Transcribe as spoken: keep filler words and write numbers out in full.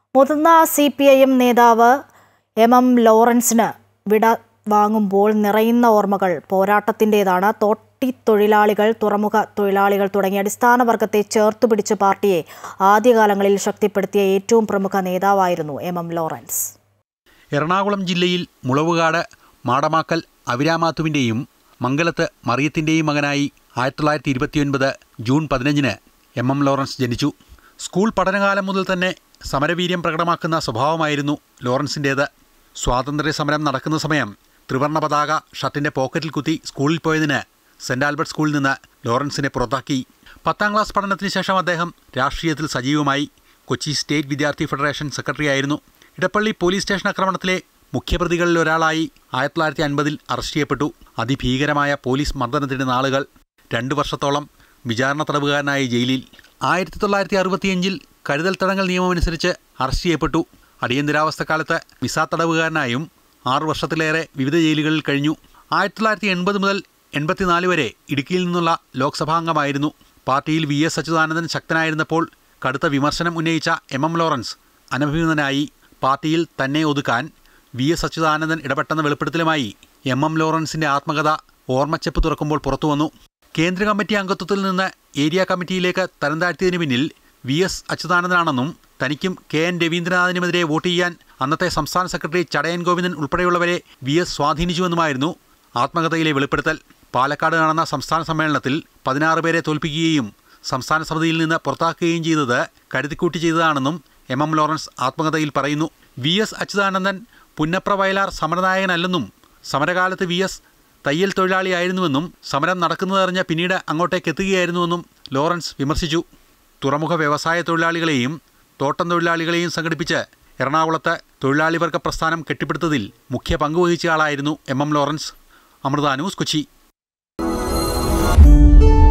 മുതിർന്ന C P I M നേതാവ് M M ലോറൻസിന് വിട വാങ്ങുമ്പോൾ നിറയുന്ന ഓർമ്മകൾ പോരാട്ടത്തിൻ്റെതാണ്. തോട്ടിത്തൊഴിലാളികൾ, തുറമുഖ തൊഴിലാളികൾ തുടങ്ങിയ അടിസ്ഥാന വർഗത്തെ ചേർത്തുപിടിച്ച് പാർട്ടിയെ ആദ്യകാലങ്ങളിൽ ശക്തിപ്പെടുത്തിയ ഏറ്റവും പ്രമുഖ നേതാവായിരുന്നു എം എം ലോറൻസ്. എറണാകുളം ജില്ലയിൽ മുളവുകാട് മാടമാക്കൽ അവിരാമാത്തുവിൻ്റെയും മംഗലത്ത് മറിയത്തിൻ്റെയും മകനായി ആയിരത്തി തൊള്ളായിരത്തി ഇരുപത്തിയൊൻപത് ജൂൺ പതിനഞ്ചിന് എം എം ലോറൻസ് ജനിച്ചു. സ്കൂൾ പഠനകാലം മുതൽ തന്നെ സമരവീര്യം പ്രകടമാക്കുന്ന സ്വഭാവമായിരുന്നു ലോറൻസിൻ്റേത്. സ്വാതന്ത്ര്യ സമരം നടക്കുന്ന സമയം ത്രിവർണ്ണ പതാക ഷർട്ടിൻ്റെ പോക്കറ്റിൽ കുത്തി സ്കൂളിൽ പോയതിന് സെൻറ് ആൽബർട്ട് സ്കൂളിൽ നിന്ന് ലോറൻസിനെ പുറത്താക്കി. പത്താം ക്ലാസ് പഠനത്തിന് ശേഷം അദ്ദേഹം രാഷ്ട്രീയത്തിൽ സജീവമായി. കൊച്ചി സ്റ്റേറ്റ് വിദ്യാർത്ഥി ഫെഡറേഷൻ സെക്രട്ടറിയായിരുന്നു. ഇടപ്പള്ളി പോലീസ് സ്റ്റേഷൻ ആക്രമണത്തിലെ മുഖ്യപ്രതികളിൽ ഒരാളായി ആയിരത്തി തൊള്ളായിരത്തി അൻപതിൽ അറസ്റ്റ് ചെയ്യപ്പെട്ടു. അതിഭീകരമായ പോലീസ് മർദ്ദനത്തിൻ്റെ നാളുകൾ. രണ്ടു വർഷത്തോളം വിചാരണ തടവുകാരനായി ജയിലിൽ. ആയിരത്തി തൊള്ളായിരത്തി അറുപത്തിയഞ്ചിൽ കരുതൽ തടങ്കൽ നിയമമനുസരിച്ച് അറസ്റ്റ് ചെയ്യപ്പെട്ടു. അടിയന്തരാവസ്ഥക്കാലത്ത് വിസ തടവുകാരനായും ആറു വർഷത്തിലേറെ വിവിധ ജയിലുകളിൽ കഴിഞ്ഞു. ആയിരത്തി തൊള്ളായിരത്തി എൺപത് മുതൽ എൺപത്തിനാല് വരെ ഇടുക്കിയിൽ നിന്നുള്ള ലോക്സഭാംഗമായിരുന്നു. പാർട്ടിയിൽ വി എസ് അച്യുതാനന്ദൻ ശക്തനായിരുന്നപ്പോൾ കടുത്ത വിമർശനം ഉന്നയിച്ച എം എം ലോറൻസ് അനഭിമതനായി. പാർട്ടിയിൽ തന്നെ ഒതുക്കാൻ വി എസ് അച്യുതാനന്ദൻ ഇടപെട്ടെന്ന വെളിപ്പെടുത്തലുമായി എം എം ലോറൻസിൻ്റെ ആത്മകഥ ഓർമ്മച്ചെപ്പ് തുറക്കുമ്പോൾ പുറത്തുവന്നു. കേന്ദ്ര കമ്മിറ്റി അംഗത്വത്തിൽ നിന്ന് ഏരിയ കമ്മിറ്റിയിലേക്ക് തരം താഴ്ത്തിയതിന് പിന്നിൽ വി എസ് അച്യുതാനന്ദനാണെന്നും തനിക്കും കെ എൻ രവീന്ദ്രനാഥിനുമെതിരെ വോട്ട് ചെയ്യാൻ അന്നത്തെ സംസ്ഥാന സെക്രട്ടറി ചടയൻ ഗോവിന്ദൻ ഉൾപ്പെടെയുള്ളവരെ വി എസ് സ്വാധീനിച്ചുവെന്നുമായിരുന്നു ആത്മകഥയിലെ വെളിപ്പെടുത്തൽ. പാലക്കാട് നടന്ന സംസ്ഥാന സമ്മേളനത്തിൽ പതിനാറ് പേരെ തോൽപ്പിക്കുകയും സംസ്ഥാന സമിതിയിൽ നിന്ന് പുറത്താക്കുകയും ചെയ്തത് കരുതിക്കൂട്ടി ചെയ്തതാണെന്നും എം എം ലോറൻസ് ആത്മകഥയിൽ പറയുന്നു. വി എസ് അച്യുതാനന്ദൻ പുന്നപ്ര വയലാർ സമരനായകനല്ലെന്നും സമരകാലത്ത് വി എസ് തയ്യൽ തൊഴിലാളിയായിരുന്നുവെന്നും സമരം നടക്കുന്നതറിഞ്ഞ് പിന്നീട് അങ്ങോട്ടേക്ക് എത്തുകയായിരുന്നുവെന്നും ലോറൻസ് വിമർശിച്ചു. തുറമുഖ വ്യവസായ തൊഴിലാളികളെയും തോട്ടം തൊഴിലാളികളെയും സംഘടിപ്പിച്ച് എറണാകുളത്ത് തൊഴിലാളി വർഗ പ്രസ്ഥാനം കെട്ടിപ്പടുത്തതിൽ മുഖ്യ പങ്കുവഹിച്ച ആളായിരുന്നു M M Lawrence. Amrita news, Kochi.